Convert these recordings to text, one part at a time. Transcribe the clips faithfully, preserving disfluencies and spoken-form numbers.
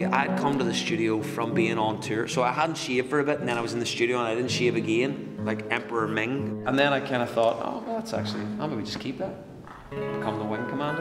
I'd come to the studio from being on tour, so I hadn't shaved for a bit, and then I was in the studio and I didn't shave again, like Emperor Ming. And then I kind of thought, oh, well, that's actually, I'll maybe just keep that. Become the wing commander.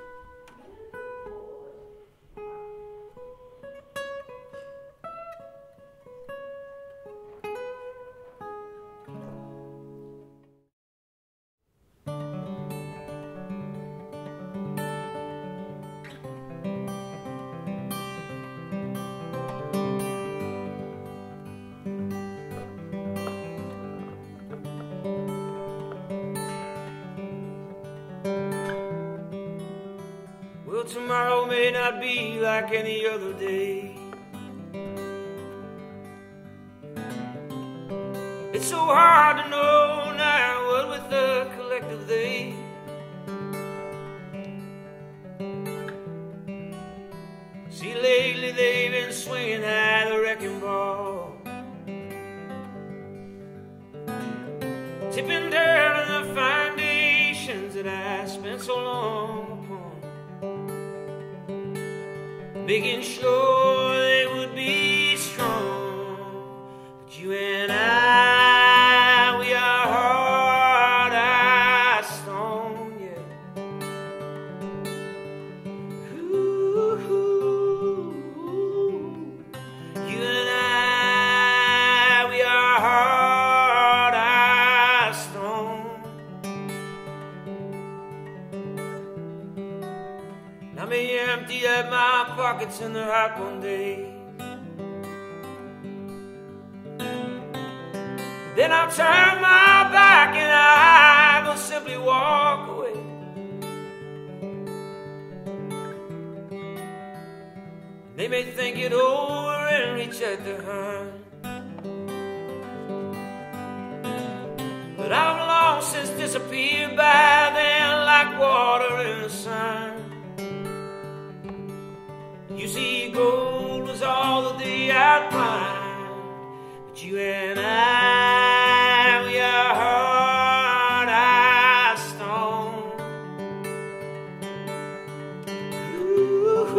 Well, tomorrow may not be like any other day. It's so hard to know now what with the collective they. See, lately they've been swinging high the wrecking ball, tipping down the foundations that I spent so long upon, making sure they would be strong. But you and I, we are hard as stone, yeah. Ooh, you and I, we are hard as stone. I may empty out my pockets in the hot one day, then I'll turn my back and I will simply walk away. They may think it over and reach out their hand, but I've long since disappeared by then like water in the sun. You see, gold was all that they outlined, but you and I, we are hard as stone. Ooh,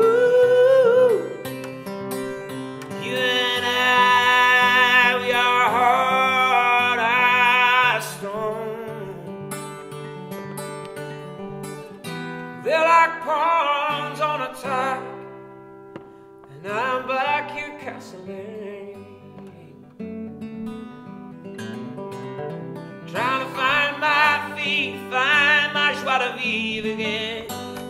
you and I, we are hard as stone. They're like pawns on a tide, and I'm back here castling, trying to find my feet, find my joie de vivre again.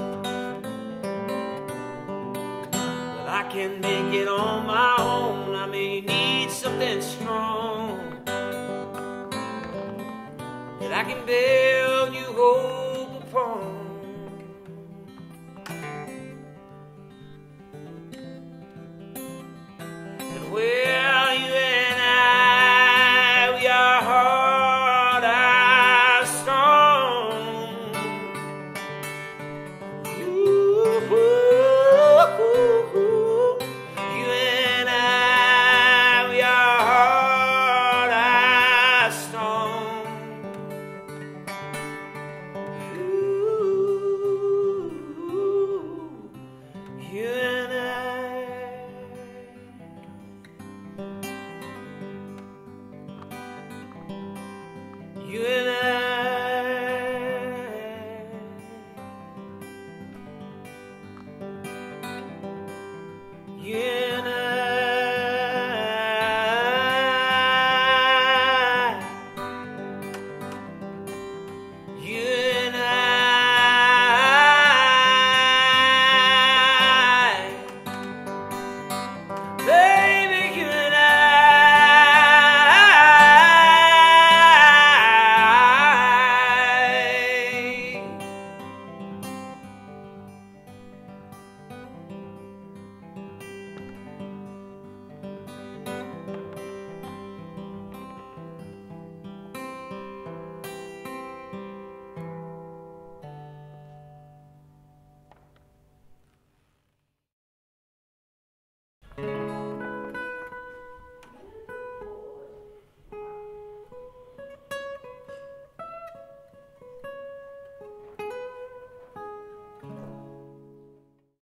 Well, I can make it on my own, I may need something strong that I can build you hope upon. Well, you and I, we are hard as stone. Ooh, ooh, ooh. You and I, we are hard as stone. Ooh, you and I. You and